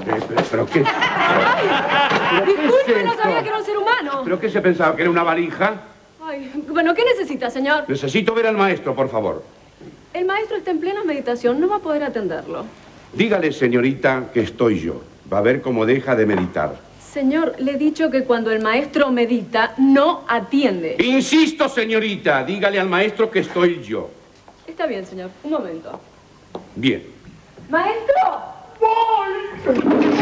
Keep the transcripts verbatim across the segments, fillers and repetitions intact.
Eh, pero, pero qué... Ay, disculpe, no sabía que era un ser humano. ¿Pero qué se pensaba? ¿Que era una valija? Ay, bueno, ¿qué necesita, señor? Necesito ver al maestro, por favor. El maestro está en plena meditación, no va a poder atenderlo. Dígale, señorita, que estoy yo. Va a ver cómo deja de meditar. Señor, le he dicho que cuando el maestro medita, no atiende. Insisto, señorita, dígale al maestro que estoy yo. Está bien, señor. Un momento. Bien. ¡Maestro! ¡Voy!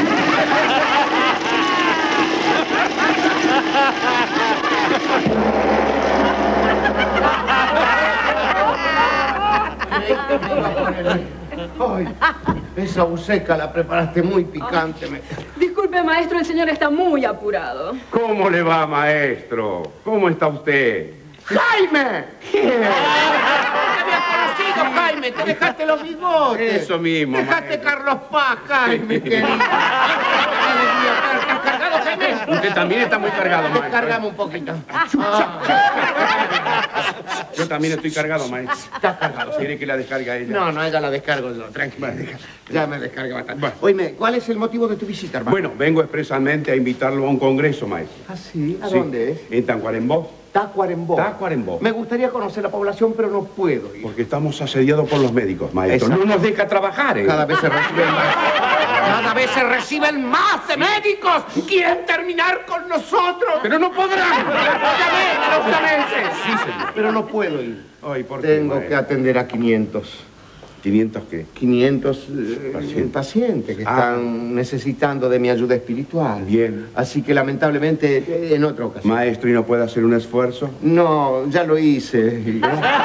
Ay, esa buceca la preparaste muy picante. Me... Disculpe, maestro, el señor está muy apurado. ¿Cómo le va, maestro? ¿Cómo está usted? ¡Jaime! ¿Qué? Jaime, te dejaste los bigotes. Eso mismo, Dejaste maestro. Carlos Paz, Jaime, querido. ¿Estás cargado, Jaime? Usted también está muy cargado, maestro. Descargame un poquito. Ah. Yo también estoy cargado, maestro. Estás cargado. ¿Quiere que la descargue a ella? No, no, ella la descargo yo, tranquila. Ya me descarga bastante. Bueno. Oíme, ¿cuál es el motivo de tu visita, hermano? Bueno, vengo expresamente a invitarlo a un congreso, maestro. ¿Ah, sí? ¿A Sí, dónde es? En Tacuarembó. Tacuarembó. Tacuarembó. Me gustaría conocer la población, pero no puedo ir. Porque estamos asediados por los médicos, maestro. Exacto. No nos deja trabajar, ¿eh? Cada vez se reciben más. Cada vez se reciben más de médicos. Quieren terminar con nosotros. Pero no podrán. Sí, señor. Pero no puedo ir. Ay, ¿por qué, Tengo maestro? que atender a quinientos. ¿quinientos qué? quinientos eh, Pacientes. pacientes que Ah. están necesitando de mi ayuda espiritual. Bien. Así que lamentablemente eh, en otra ocasión. Maestro, ¿y no puede hacer un esfuerzo? No, ya lo hice. Bien.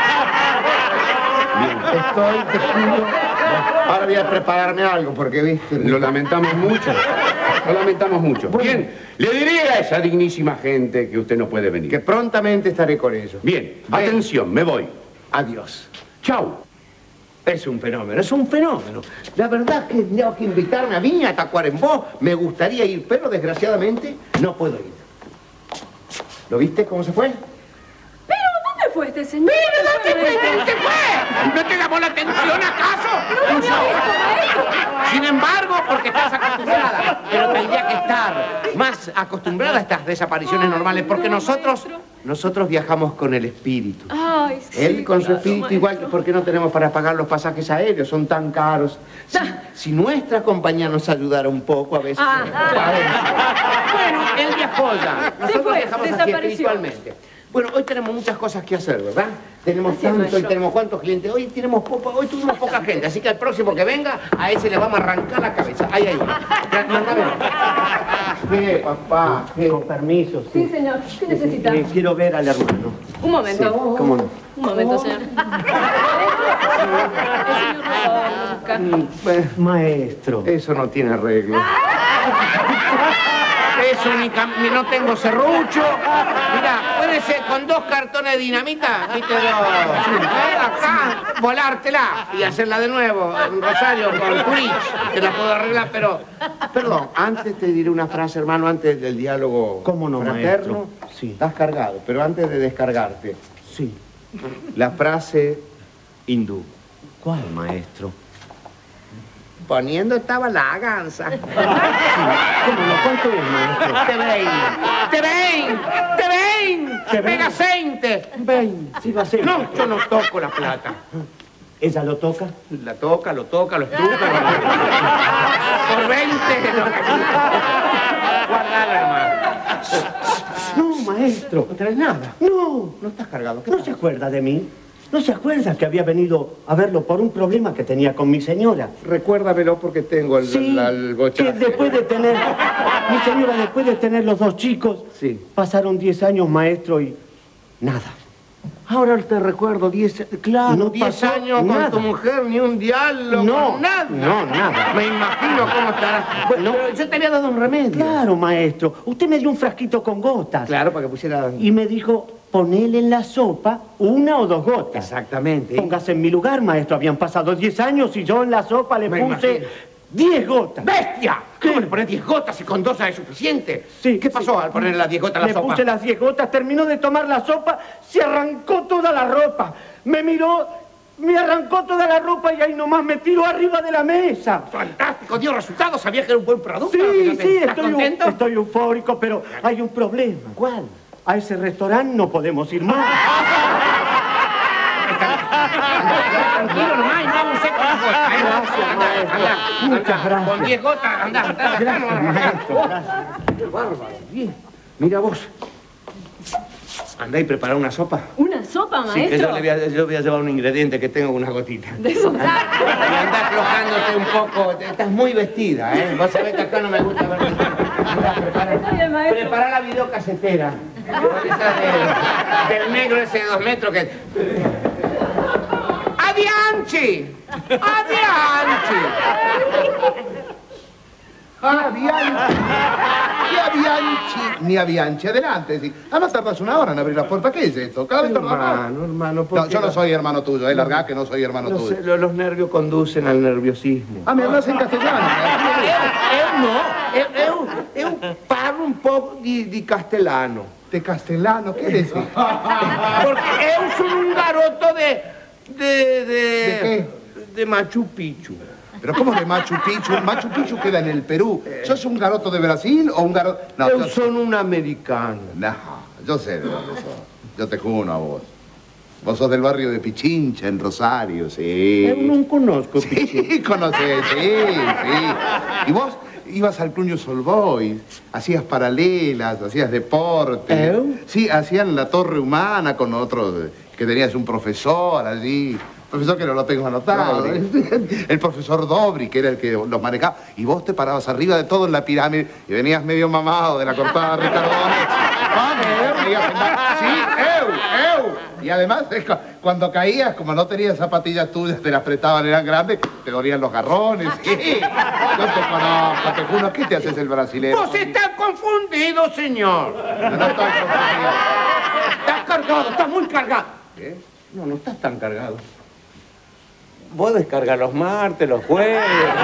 Estoy, te juro. Ahora voy a prepararme algo porque, viste. Lo lamentamos mucho. Lo lamentamos mucho. Bueno. Bien, le diré a esa dignísima gente que usted no puede venir. Que prontamente estaré con ellos. Bien, Ven. atención, me voy. Adiós. Chau. Es un fenómeno, es un fenómeno. La verdad es que tengo que invitarme a Viña, a Tacuarembó. Me gustaría ir, pero desgraciadamente no puedo ir. ¿Lo viste cómo se fue? ¿Pero dónde fue este señor? ¿Dónde fue? ¿Dónde fue? ¿No te llamó la atención acaso? No lo había visto, maestro. Sin embargo, porque estás acostumbrada. Pero tendría que estar más acostumbrada a estas desapariciones Ay, normales, porque no, nosotros, maestro. nosotros viajamos con el espíritu. Ay, sí, Él con su claro, espíritu maestro. igual, porque no tenemos para pagar los pasajes aéreos, son tan caros. Si, si nuestra compañía nos ayudara un poco, a veces... Ah, eh, bueno, él viajó ya. Nosotros fue, viajamos aquí desapareció. espiritualmente. Bueno, hoy tenemos muchas cosas que hacer, ¿verdad? Tenemos Así es, tanto y maestro. tenemos cuántos clientes. Hoy tenemos poco, hoy tuvimos poca gente, así que al próximo que venga, a ese le vamos a arrancar la cabeza. Ahí hay uno. Ya, mándame. ¿Qué, papá? ¿Qué? Con permiso, Sí, sí. señor. ¿Qué necesita? Eh, quiero ver al hermano. Un momento. ¿Cómo no? Un momento, señor. El señor lo busca. Mm, pues, maestro. Eso no tiene arreglo. Eso ni, cam- ni no tengo serrucho. Mira, puede ser con dos cartones de dinamita, viste, dos. ¿Eh? Acá, volártela y hacerla de nuevo en Rosario con Curich. Te la puedo arreglar, pero. Perdón, antes te diré una frase, hermano, antes del diálogo ¿Cómo no, fraterno. maestro? Sí. Estás cargado, pero antes de descargarte, Sí. la frase hindú. ¿Cuál, maestro? Poniendo estaba la gansa. ¿Cómo no? ¿Cuánto es, maestro? Te ven, te ven, te ven, Te ven. pega seinte. Ven, sí va a ser. No, yo no toco la plata. ¿Ella lo toca? La toca, lo toca, lo estruca. Por veinte. No. Guardala, hermano. No, maestro. No tenés nada. No. No estás cargado. ¿Qué ¿No pasa? se acuerda de mí? ¿No se acuerda que había venido a verlo por un problema que tenía con mi señora? Recuérdamelo porque tengo el, Sí, la- el bochazo. que después de tener... Mi señora, después de tener los dos chicos, Sí. pasaron diez años, maestro, y nada. Ahora te recuerdo, diez, claro, No diez pasó años nada. con tu mujer, ni un diálogo, No, nada. no, nada. Me imagino cómo estará. Bueno, pero yo te había dado un remedio. Claro, maestro. Usted me dio un frasquito con gotas. Claro, para que pusiera... Y me dijo, ponele en la sopa una o dos gotas. Exactamente. Póngase en mi lugar, maestro. Habían pasado diez años y yo en la sopa le Me puse imagino. diez gotas. ¡Bestia! ¿Cómo ¿Qué? le pones diez gotas y con dos es suficiente? Sí, ¿Qué pasó sí. al ponerle las diez gotas a la Le sopa? puse las diez gotas, terminó de tomar la sopa, se arrancó toda la ropa. Me miró, Me arrancó toda la ropa y ahí nomás me tiró arriba de la mesa. Fantástico, dio resultados. ¿Sabías que era un buen producto? Sí, sí, ¿Estás estoy, contento? estoy eufórico, pero hay un problema. ¿Cuál? A ese restaurante no podemos ir más. Tranquilo nomás y no abusé con las gotas. Gracias, Andá, maestro. andá, Muchas andá. gracias. Con diez gotas, andá, andá. Gracias, maestro, gracias. Qué bárbaro. Bien. Mira vos. Andá y prepara una sopa. ¿Una sopa, Sí, que maestro? yo, le voy a, yo voy a llevar un ingrediente que tengo unas gotitas. De eso. Y andá aflojándote un poco. Estás muy vestida, ¿eh? Vos sabés que acá no me gusta ver. Andá, prepara, Está bien, maestro. prepara la videocasetera. Esa de- del negro ese de dos metros que... ¡Adianchi! ¡Adianchi! Ah, Bianchi. Ni a Bianchi, ni a Bianchi. Adelante, sí. Además tardas una hora en abrir la puerta. ¿Qué es esto? Cada vez tardas más. Hermano, hermano, ¿por No, qué yo no soy hermano tuyo, eh. Larga que no soy hermano No tuyo. sé, lo- los nervios conducen al nerviosismo. Ah, me hablas en castellano. Eu no, eu, eu, eu parlo un pouco di, di castellano. De castellano, ¿qué decís? Porque eu sono un garoto de... De, de... ¿De qué? De Machu Picchu. Pero ¿cómo de Machu Picchu? Machu Picchu queda en el Perú. ¿Sos un garoto de Brasil o un garoto...? No, eu yo... sono un americano. No, yo sé de dónde sos. Yo te cuno a vos. Vos sos del barrio de Pichincha, en Rosario, sí. Eu non conosco Picchu. Sí, conocés, sí, sí. Y vos ibas al Club News All Boys, hacías paralelas, hacías deporte. ¿Eu? Sí, hacían la Torre Humana con otros, que tenías un profesor allí. Profesor que no lo tengo anotado. El profesor Dobri, que era el que los manejaba. Y vos te parabas arriba de todo en la pirámide y venías medio mamado de la cortada de Ricardo Bonet. Vamos, veías en la- Sí, eu, eu. Y además, eh, cu- cuando caías, como no tenías zapatillas tuyas, te las prestaban, eran grandes, te dolían los garrones. Sí. Yo te conozco, te juro. ¿Qué te haces el brasilero? Vos estás confundido, señor. No, no estoy confundido. Estás cargado, estás muy cargado. ¿Qué? No, no estás tan cargado. Vos descargas los martes, los jueves.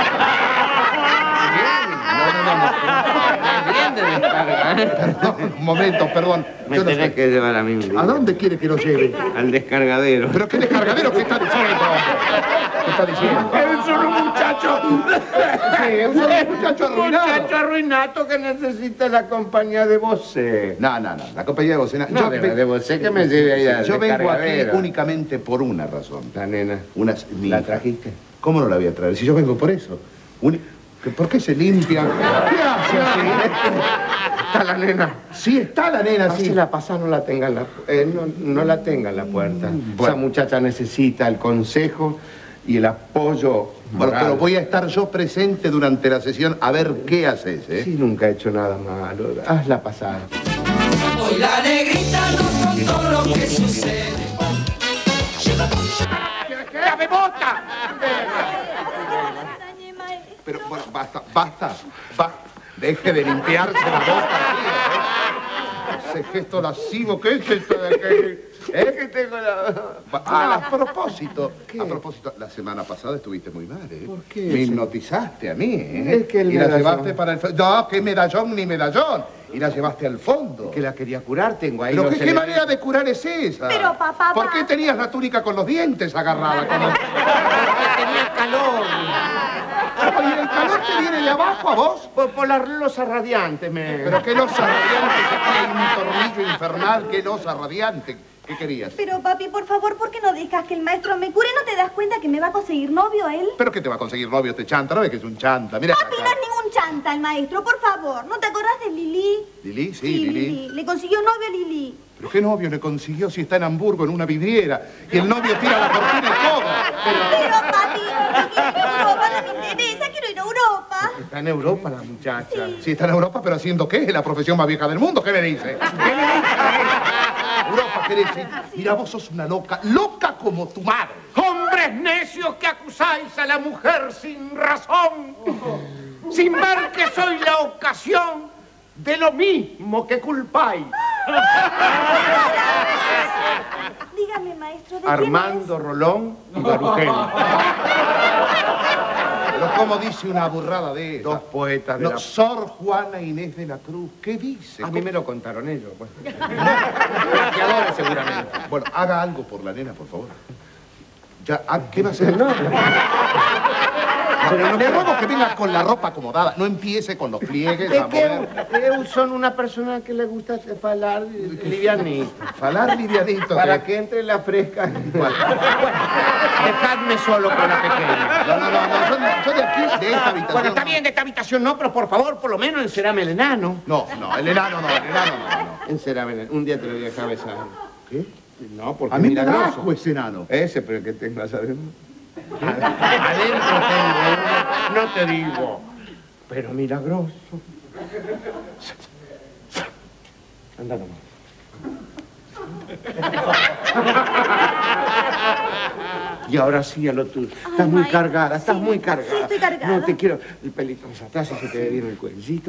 No, no, no, no. Bien de descarga, ¿eh? Perdón, un momento, perdón. Me Yo no tenés sé. que llevar a mí un día. ¿A dónde quiere que lo lleve? Al descargadero. ¿Pero qué descargadero? ¿Qué está diciendo? ¿Qué está diciendo? Es un muchacho. Sí, es un muchacho arruinado. muchacho arruinato que necesita la compañía de vosé. No, no, no. La compañía de Bocena. No, de, de vosé que me lleve ahí al yo vengo aquí descargadero. únicamente por una razón. La nena. Una, mi ¿La hija. trajiste? ¿Cómo no la voy a traer? Si yo vengo por eso. Uni- ¿Por qué se limpia? ¿Qué hace así? Está la nena. Sí, está la nena, Así sí. la pasa, no la tenga en la, eh, no, no la tenga en la puerta. Bueno. Esa muchacha necesita el consejo y el apoyo Bueno, moral. pero voy a estar yo presente durante la sesión a ver qué haces, ¿eh? Sí, nunca he hecho nada malo. Hazla pasar. Hoy la negrita nos contó lo que sucede. ¡La bebota! Pero, bueno, basta, basta, basta. Deje de limpiarse la boca así, ¿eh? Ese gesto lascivo, ¿qué es esto de que...? ¿Eh? que tengo la... Ba- Ah, a propósito, a propósito, la semana pasada estuviste muy mal, ¿eh? ¿Por qué, Me señor? hipnotizaste a mí, ¿eh? Es que el y la medallón- llevaste para el... fo- No, qué medallón ni medallón. Y la llevaste al fondo. Que la quería curar, tengo ahí Pero los qué, qué elementos. manera de curar es esa. Pero, papá, ¿Por papá. qué tenías la túnica con los dientes agarrada? Como... Porque tenía calor. Oye, ¿el calor te viene de abajo a vos? Por, por la losa radiante me... Pero qué losa radiante, aquí hay un tornillo infernal, qué losa radiante. ¿Qué querías? Pero, papi, por favor, ¿por qué no dejas que el maestro me cure? ¿No te das cuenta que me va a conseguir novio él? ¿Pero qué te va a conseguir novio este chanta? ¿No ves que es un chanta? Mira Papi, no acá. es ningún chanta el maestro, por favor. ¿No te acordás de Lili? ¿Lili? Sí, Lili. Le consiguió novio a Lili. ¿Pero qué novio le consiguió si está en Hamburgo en una vidriera? Y el novio tira la cortina y todo. Pero, papi, yo quiero ir a Europa, no me interesa, quiero ir a Europa. Está en Europa la muchacha. Sí, está en Europa, pero ¿haciendo qué? Es la profesión más vieja del mundo. ¿Qué me dice? ¿Qué me dice? Europa, ¿qué decir? Mira, vos sos una loca, loca como tu madre. Hombres necios que acusáis a la mujer sin razón, sin ver que soy la ocasión de lo mismo que culpáis. Dígame, maestro, ¿de quién Armando Rolón y Barugel, Pero ¿cómo dice una burrada de esa? dos poetas de No, la... Sor Juana Inés de la Cruz, ¿qué dice? A mí me lo contaron ellos, pues. Plagiadores seguramente. Bueno, haga algo por la nena, por favor. Ya, ah, ¿qué va a hacer? No. Pero no, le ruego que venga con la ropa acomodada. No empiece con los pliegues Es a que mover. eu son una persona que le gusta falar livianito. Falar livianito. Para que... que entre la fresca. Bueno, dejadme solo con la pequeña. No, no, no, no, yo, yo de aquí, de esta habitación... Bueno, está bien, de esta habitación no, pero por favor, por lo menos encerame el enano. No, no, el enano no, el enano no. no. Encerame el enano. Un día te lo voy a dejar besar. ¿Qué? No, porque A mí me da milagroso. asco ese enano. Ese, pero que tengas adentro. Adentro tengo uno, no te digo, pero milagroso. Anda nomás. Y ahora sí a lo tuyo. Estás Ay, muy Mike, cargada, estás sí, muy cargada. sí, estoy cargada. No, te quiero el pelito hacia atrás y se te ve bien el cuellito.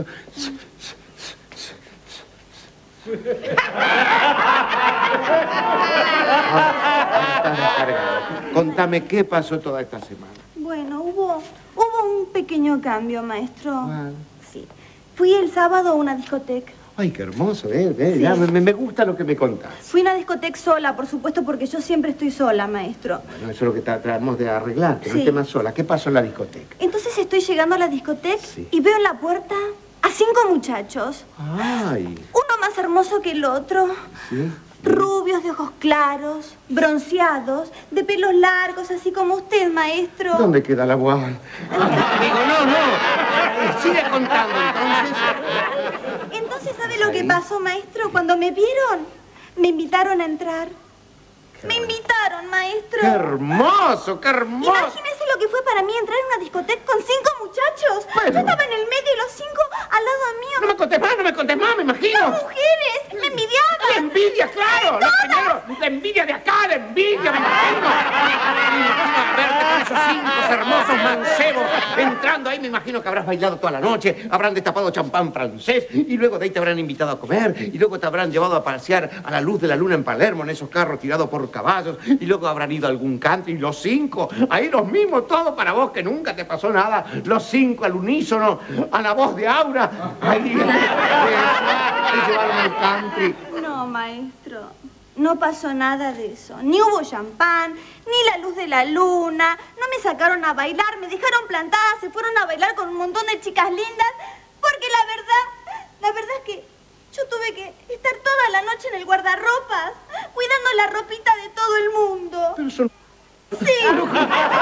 Ahora estás descargada. Contame qué pasó toda esta semana. Bueno, hubo, hubo un pequeño cambio, maestro. ¿Cuál? Sí. Fui el sábado a una discoteca. Ay, qué hermoso, ¿eh? ¿Eh? Sí. Ya, me, me gusta lo que me contás. Fui a una discoteca sola, por supuesto, porque yo siempre estoy sola, maestro. Bueno, eso es lo que tra- tratamos de arreglar, que no Sí. esté más sola. ¿Qué pasó en la discoteca? Entonces estoy llegando a la discoteca Sí. y veo en la puerta a cinco muchachos. Ay, Uno más hermoso que el otro. ¿sí? Rubios, de ojos claros, bronceados, de pelos largos, así como usted, maestro. ¿Dónde queda la guava? Digo, no, no. Sigue contando, entonces. Entonces, ¿sabe lo que Sí. pasó, maestro? Cuando me vieron, me invitaron a entrar. Me invitaron, maestro. ¡Qué hermoso, qué hermoso! Imagínese lo que fue para mí entrar en una discoteca con cinco muchachos. Bueno. Yo estaba en el medio y los cinco al lado mío. No me contés más, no me contés más, me imagino. Las mujeres me La envidiaban. envidia, claro. Los señores, la envidia de acá, la envidia, me imagino. Me imagino a verte con esos cinco hermosos mancebos entrando ahí. Me imagino que habrás bailado toda la noche, habrán destapado champán francés y luego de ahí te habrán invitado a comer y luego te habrán llevado a pasear a la luz de la luna en Palermo en esos carros tirados por caballos y luego habrán ido a algún country y los cinco, ahí los mismos, todo para vos que nunca te pasó nada, los cinco al unísono, a la voz de Aura, ahí te llevaron al country. No, maestro. No pasó nada de eso. Ni hubo champán, ni la luz de la luna. No me sacaron a bailar, me dejaron plantada, se fueron a bailar con un montón de chicas lindas. Porque la verdad, la verdad es que yo tuve que estar toda la noche en el guardarropas, cuidando la ropita de todo el mundo. Pero son... Sí. ¿Pero dónde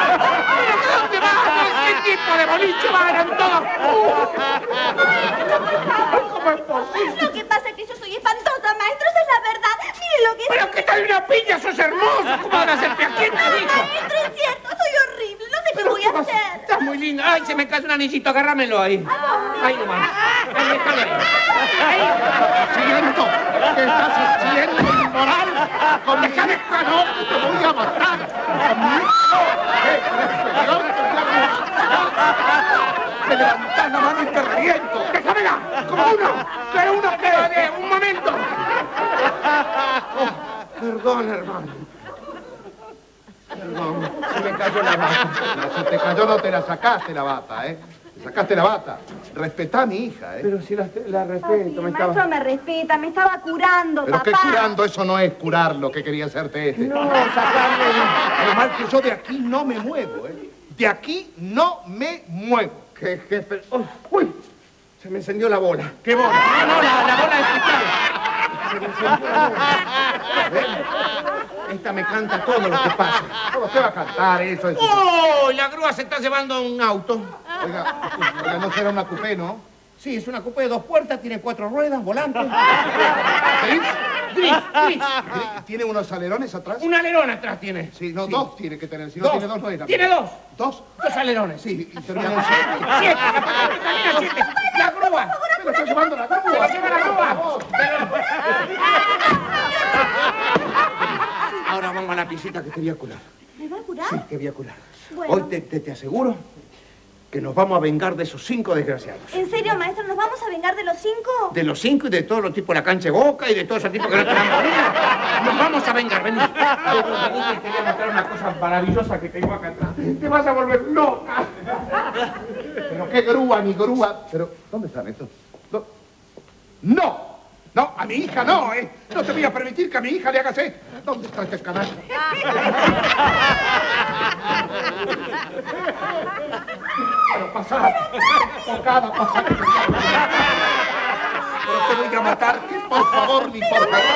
van? ¿Qué tipo de boliche van todos? ¿Cómo es posible? Lo que pasa es que yo soy espantosa, maestro, esa es la verdad. Mire lo que ¡Pero qué tal una piña! ¡Sos hermoso! ¿Cómo van a hacer pie? ¿Quién te Ay, dijo? maestro, es cierto, soy horrible. No sé qué voy a vas- hacer. Estás muy linda. ¡Ay, se me cae un anillito! Agárramelo ahí. Ahí nomás. Ahí, déjalo ahí. Ahí. ¡Siento! ¿Qué estás haciendo, inmoral? Con mi cabeza no, te voy a matar. ¡Me levantás la mano y te reviento! ¡Déjamela! ¡Como uno! ¡Que uno que de un momento! Oh, perdón, hermano. Perdón, se me cayó la bata. No, si te cayó no te la sacaste la bata, ¿eh? Te sacaste la bata. Respetá a mi hija, ¿eh? Pero si la, la Sí, respeto, me maestro estaba... me respeta, me estaba curando, Pero papá. que curando, eso no es curar lo que quería hacerte este. No, sacarle... Además que yo de aquí no me muevo, ¿eh? De aquí no me muevo. ¿Qué, qué, pero- oh, ¡Uy! Se me encendió la bola. ¿Qué bola? No, no, la, la bola de cristal. Se me encendió la bola. Esta me canta todo lo que pasa. ¿Cómo te va a cantar eso? eso? ¡Oh! La grúa se está llevando un auto. Oiga, oiga, no será una coupé, ¿no? Sí, es una coupé de dos puertas, tiene cuatro ruedas, volante. ¿Gris? Gris, gris. ¿Tiene unos alerones atrás? Un alerón atrás tiene. Sí, no, Sí. dos tiene que tener. Si no Dos. tiene dos, no era. Tiene dos. ¿Dos? Dos alerones. Sí, y terminamos en siete. Siete. Camina siete. La grúa. Me lo está llevando la Se grúa. la lleva la grúa. Ahora vamos a la piscita que te voy a curar. ¿Me va a curar? Sí, te voy a curar. Bueno. Hoy te, te, te aseguro que nos vamos a vengar de esos cinco desgraciados. ¿En serio, maestro? ¿Nos vamos a vengar de los cinco? De los cinco y de todos los tipos de la cancha de Boca y de todos esos tipos que no te dan bolilla. Nos vamos a vengar, vení. Vení, que te voy a mostrar una cosa maravillosa que tengo acá atrás. Te vas a volver loca. Pero qué grúa, ni grúa. Pero, ¿dónde están estos? ¿Dó- ¡No! No, a mi hija no, ¿eh? No te voy a permitir que a mi hija le hagas esto. ¿Dónde está este canal? Bueno, pasá. Tocada, pasá. Pero te voy a matar, que por favor, ni por favor.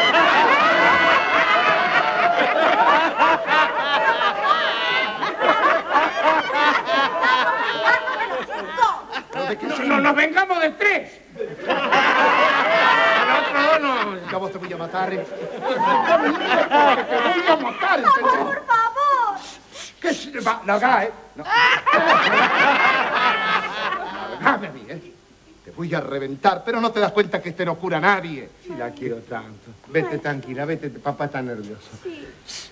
¿De qué sí? No nos vengamos de tres. Al otro dos no. Ya vos te voy a matar, ¿eh? Te voy a matar, Papá, ¿entendés? por favor. ¿Qué se va? La haga, ¿eh? No. Largame a mí, ¿eh? Te voy a reventar, pero no te das cuenta que este no cura a nadie. Si la quiero tanto. Vete tranquila, vete, papá está nervioso. Sí.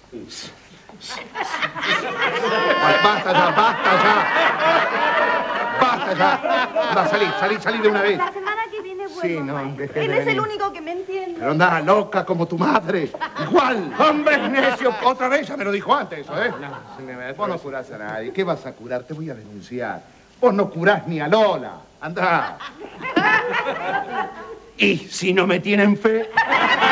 Basta ya, basta ya. Basta ya. Va, salí, salí, salí de una vez. La semana que viene vuelvo. Sí, no, maestro. deje de Él es el venir. único que me entiende. Pero anda loca como tu madre. Igual. Hombre necio. Otra vez, ya me lo dijo antes eso, ¿eh? No, se me va a Vos no curás a nadie. ¿Qué vas a curar? Te voy a denunciar. Vos no curás ni a Lola. Andá. Y si no me tienen fe.